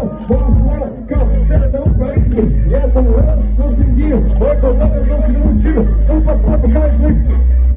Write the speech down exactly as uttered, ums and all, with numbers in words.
vamos lá, calma, seleção país. E essa mulher conseguiu, vai tomar a chance no tiro, um papo cai muito.